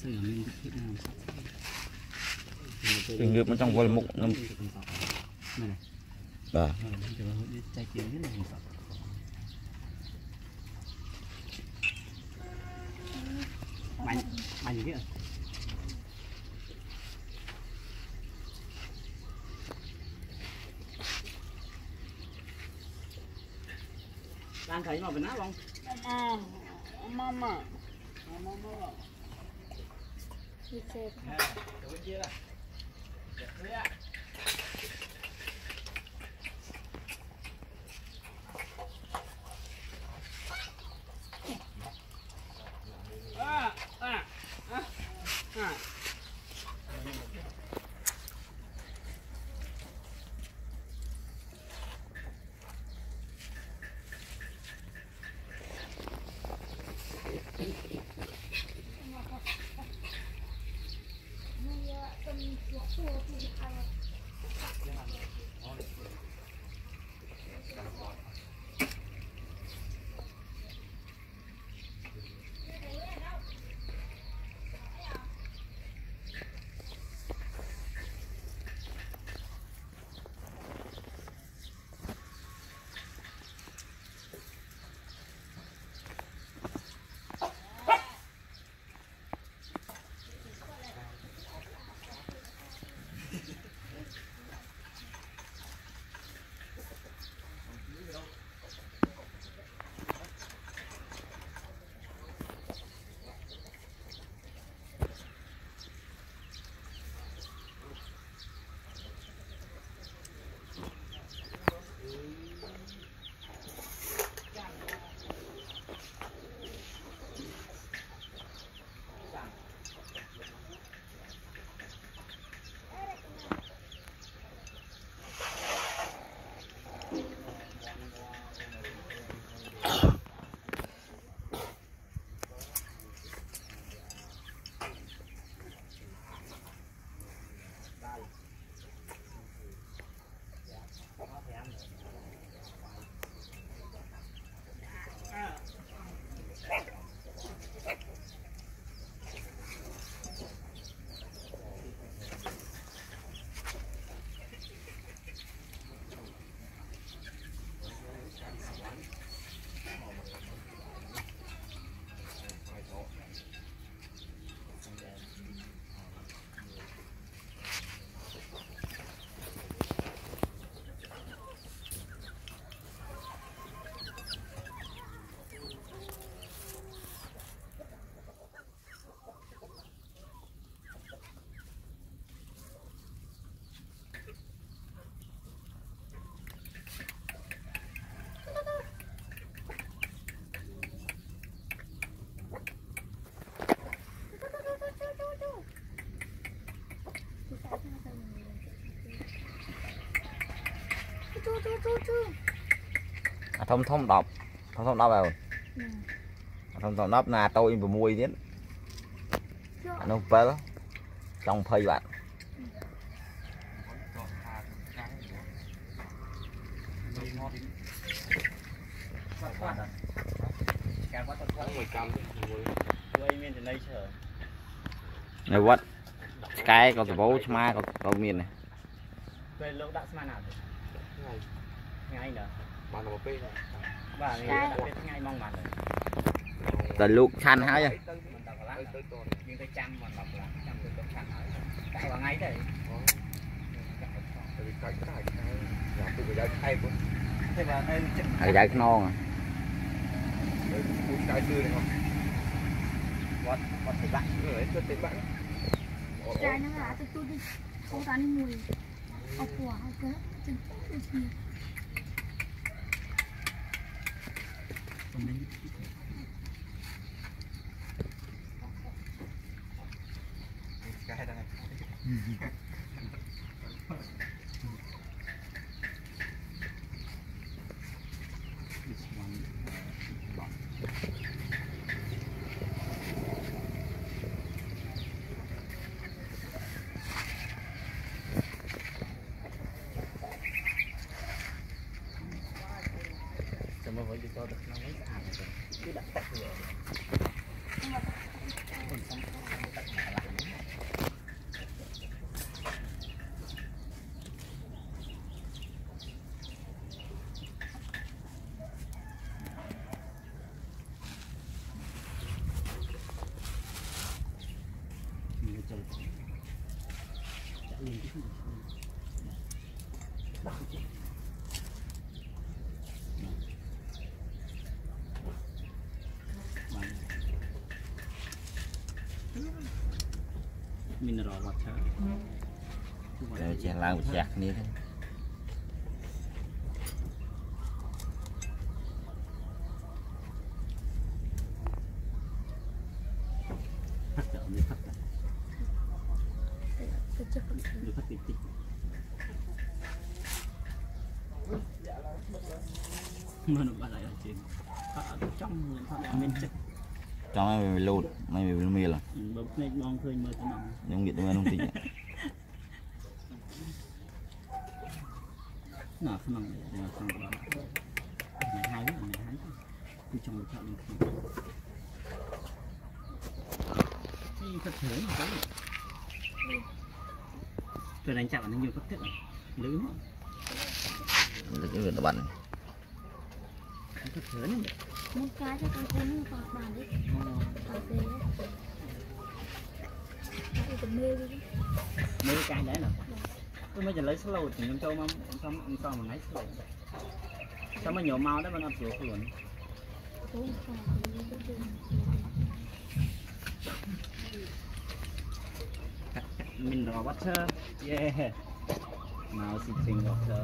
Tình nghiệp nó trong vòi mục ngâm. Đó. Mạnh gì kia. Đang thấy mà vẫn nát không? Mama. Đi chơi. Thông đọc rồi thông đọc là tôi vừa mua tiến nó về trong phơi bạn này what cái có bố ma có miền này từ lúc chăn hả vậy ở đây non à trái nó là tôi đi không tán mùi học quả học cái chân được gì mineral water. Rồi chè lao một chạc ní thế. Phát trợ đi phát trợ. Đi phát tích tích. Mà nó lại ở trên. Phát ở trong phát ở bên chất. Trong này lột, mày bị mì là. Bấm này bong khơi mơ cho nằm. Nhưng nghiện tôi không tính. Nó không nằm để không có. Này hai. Cứ trong một thạo lên không. Thật thế mà cái tôi đánh chạm nó nhiều các thiết này lớn Là cái việc nó bắn. Thật thế này một cái cho con cuốn vào bàn đấy cà phê đấy cái mê đi mấy cái đấy nào tôi mới chỉ lấy slow thì chúng tôi mà xong mà lấy slow sao mà nhiều màu đấy mà ăn kiểu luôn mình đỏ water yeah now sitting water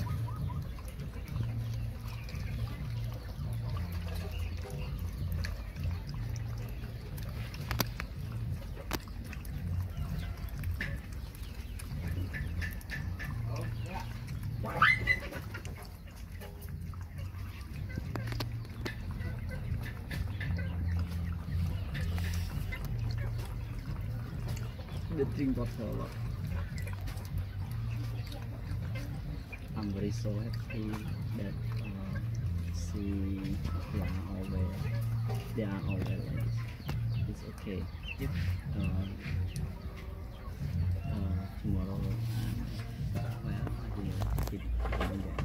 drink water a lot. I'm very so happy that they are always like this. It's okay. If tomorrow well, I will keep doing that.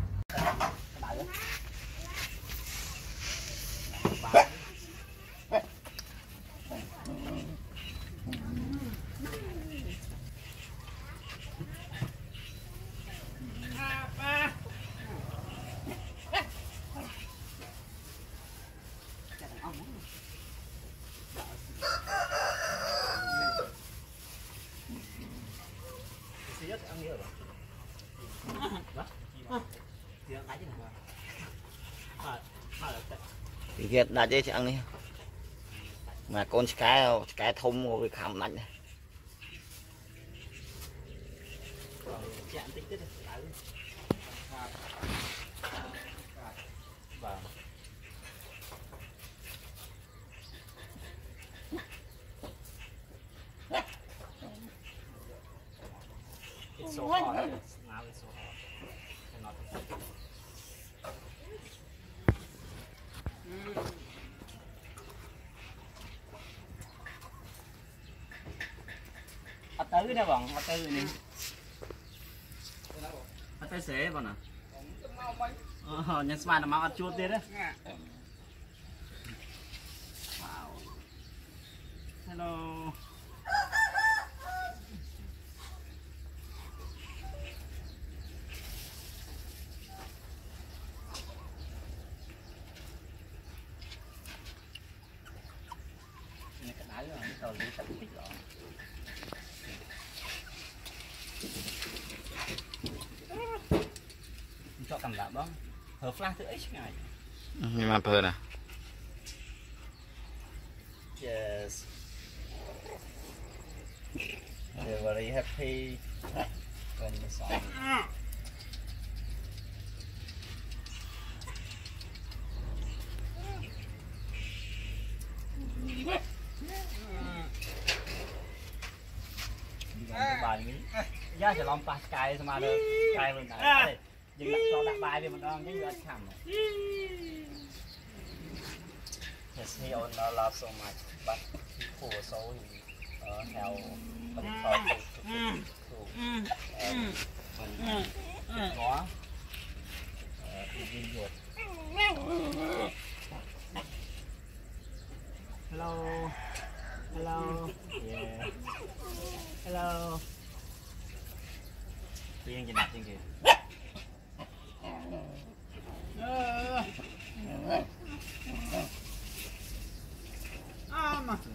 Thì hiện đã chơi chẳng đi mà con cái thông ngồi khám lạnh này It's so hot. Now it's so hot. Cannot ở tới nè bọn, ở tới nè. Ở tới xế bọn à? Nhân smart là máu ăn chuột đi đấy. Wow. Hello. Cho cầm đạp đó hợp flash từ X này nhưng mà phơi nè yes they're very happy when the song bài nghĩ giá sẽ làm pass cài sama được cài mình đấy nhưng đặt bài thì mình đang cái gì khảm này Yes, he owned a lot so much, but he poor, so he held what he called to and more. He did good. Hello. Hello. Yeah. Hello. Tiếng gì nè, tiếng gì? Mà.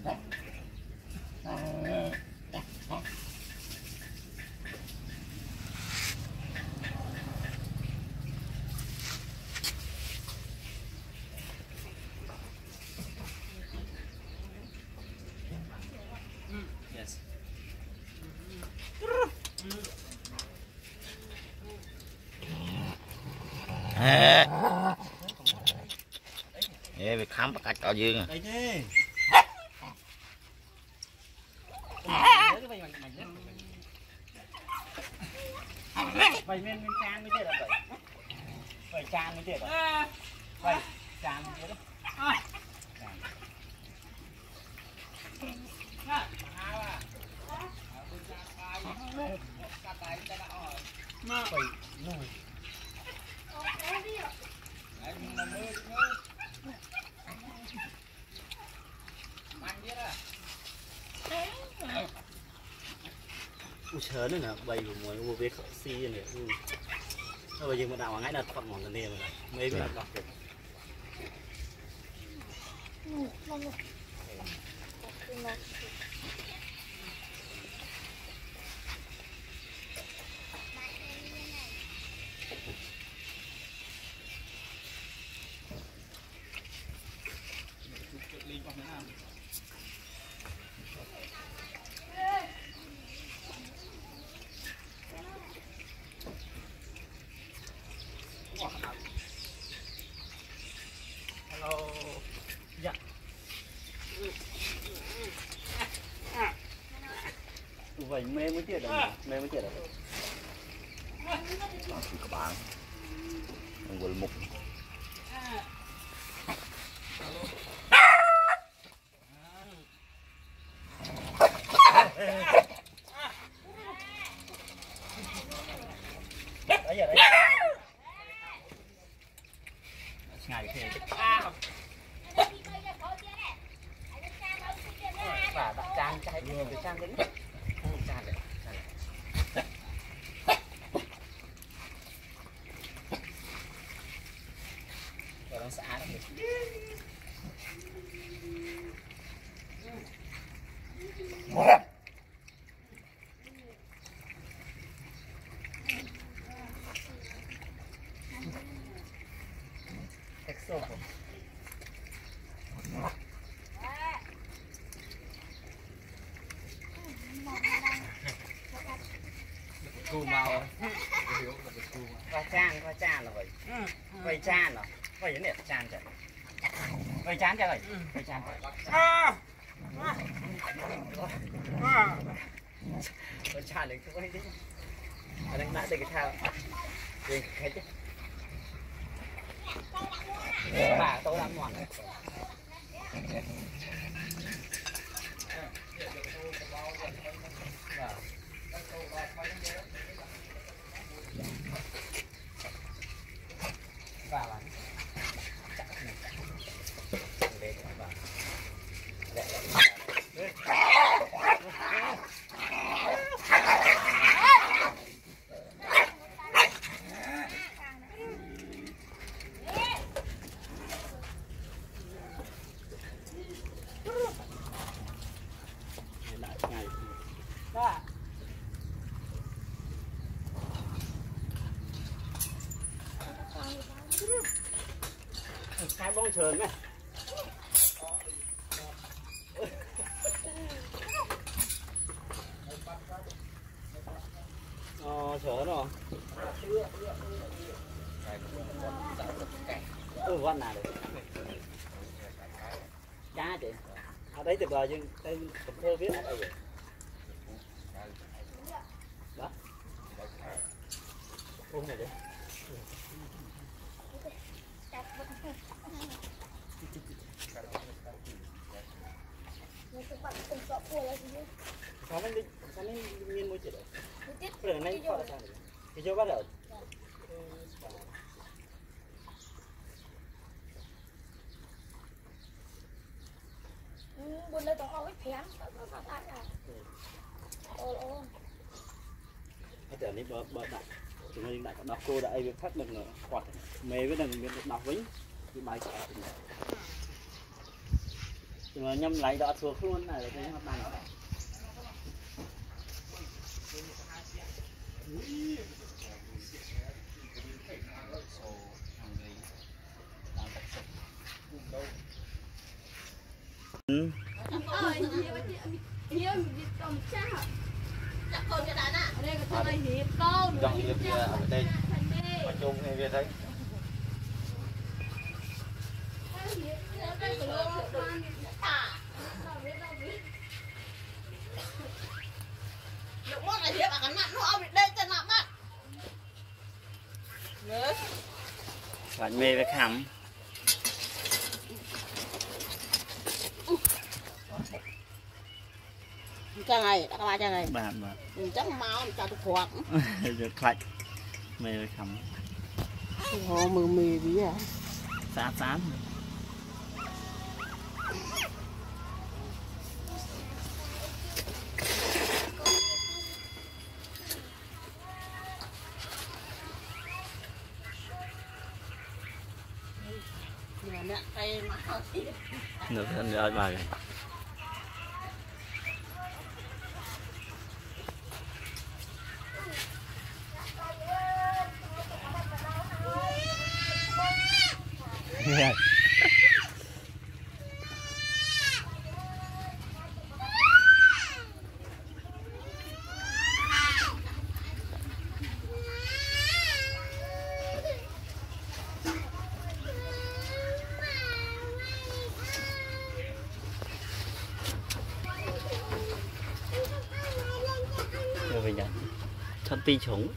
Yes. Bị khám bắt cách ở dương. Đây chứ. Vậy men chan mới chết được vậy. Vậy chan mới chết được. Vậy chan mới chết được. Vậy nuôi. Chờ nữa nè, bay của mùi mua về xi này. Bây giờ mà đào ngay đặt phần mỏng này mà mấy cái đặt được. Hello. Dạ. Vậy mê mới tiệt được, mê mới tiệt được. Các bạn, ngồi mục. Đấy giờ đấy. Ngày thì và đặt trang trái cái trang đến trang đấy. Rồi nó xã được. Cù màu qua chan là vậy vậy chan à vậy cái này chan chạy vậy chan chạy vậy vậy chan vậy chan được cái gì anh đang nãy đây cái thao đây cái chứ bà tôi làm mòn hai bông sườn này sườn rồi văn nào được cá chị ở đấy tuyệt vời nhưng tên thơ viết ở đây đó này đấy Sao mình nhìn môi trường đấy? Rồi này có sao? Cái chỗ bắt đầu. Buồn đây tao ơi phèn, tao ăn à. Cái giờ này bờ đại, chúng mình đại đọc cô đại việc phát đừng quạt mê với đừng đọc vĩnh cái bài trả nhưng mà nhâm lại đọt xuống luôn này là cái mặt này Dòng hiệp kia ở đây mà chung hay việc đấy lúc mốt là hiệp à cái nặng nó ông đây cho nặng bạn bạn mê với khám cho ngày đã qua cho ngày bạn mà chắc máu cho tôi khoác được khách mê với khám hồ mừ mì gì à xám nè tay máu được thân rồi bà này yeah. Rồi bây giờ thân ti chúng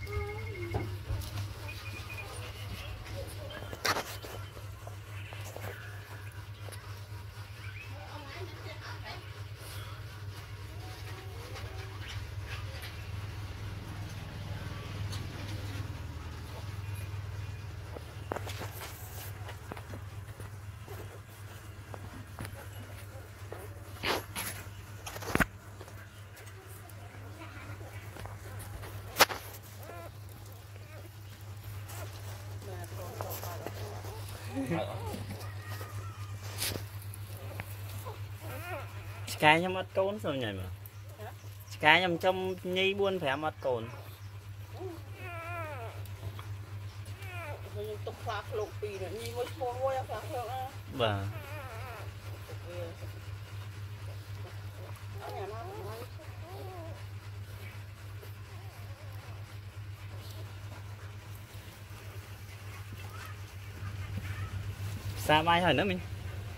cái nhắm mắt côn sao nhảy mà cái nhắm trong nhi buôn phải mắt côn tục phạt lục pì nữa nhìn với phô ngôi phạt được á vâng sao mai hỏi nữa mình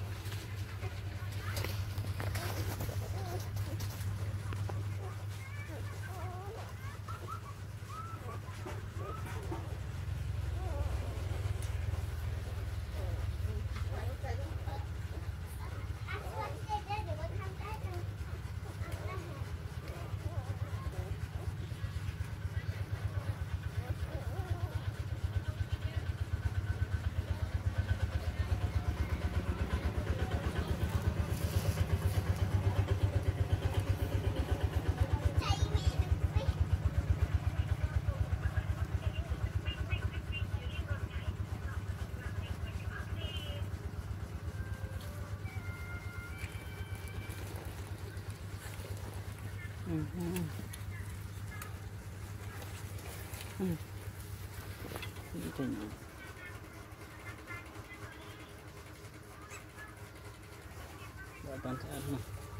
toàn thế mà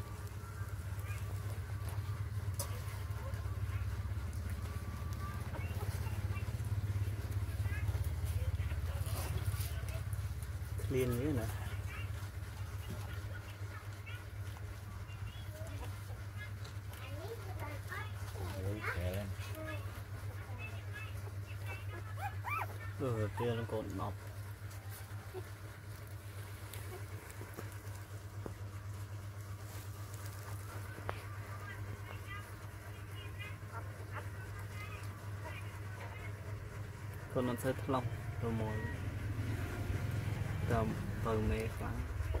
liên như thế này kia nó còn mọc con nó sẽ thlong rồi mồi tầm từ mẹ khoảng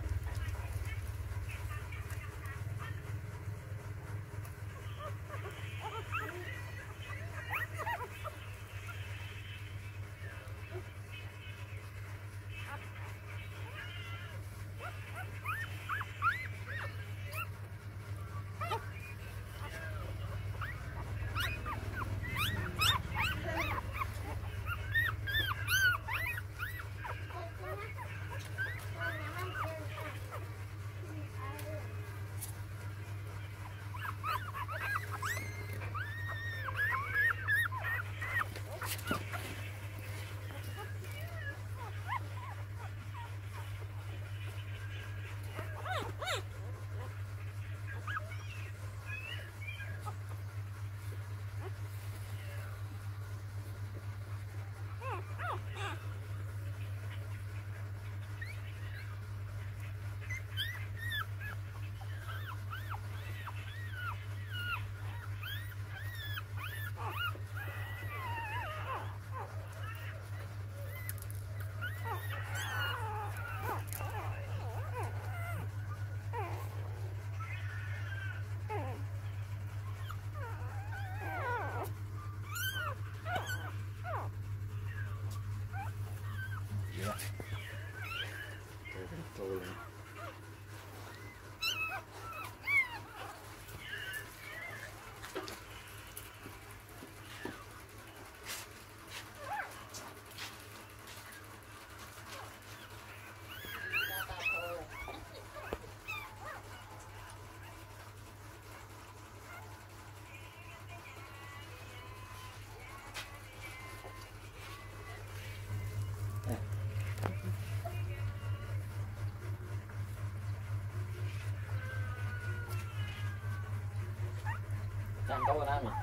Chẳng câu cái này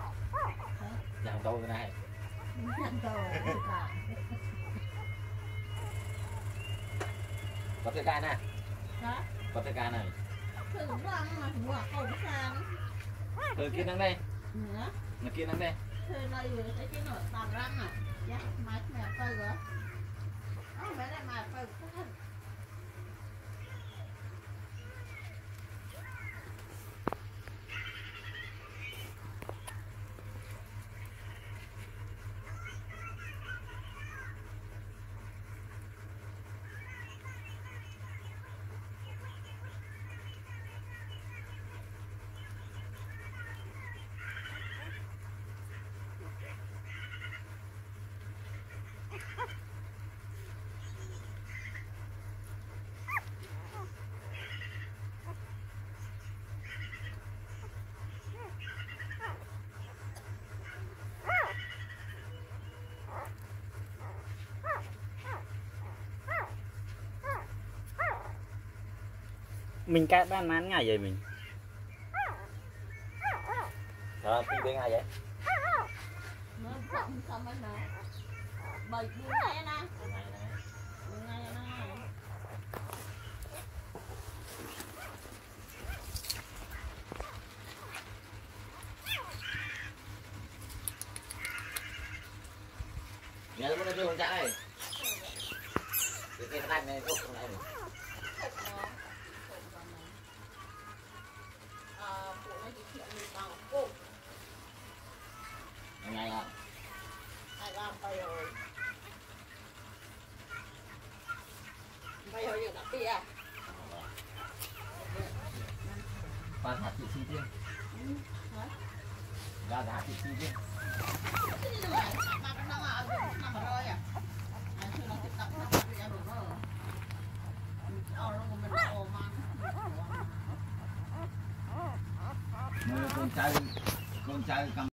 chẳng câu cái này có cái gai này có cái gai này từ kia nắng đây là kia nắng đây mình cắt bán mán ngày vậy mình rồi đi bên ngày vậy nhà nó chưa không chạy này cái này này không này ngày à ai làm bay rồi giờ đã đi à bán hạt thị chi tiên ra giá thị chi tiên con trai cầm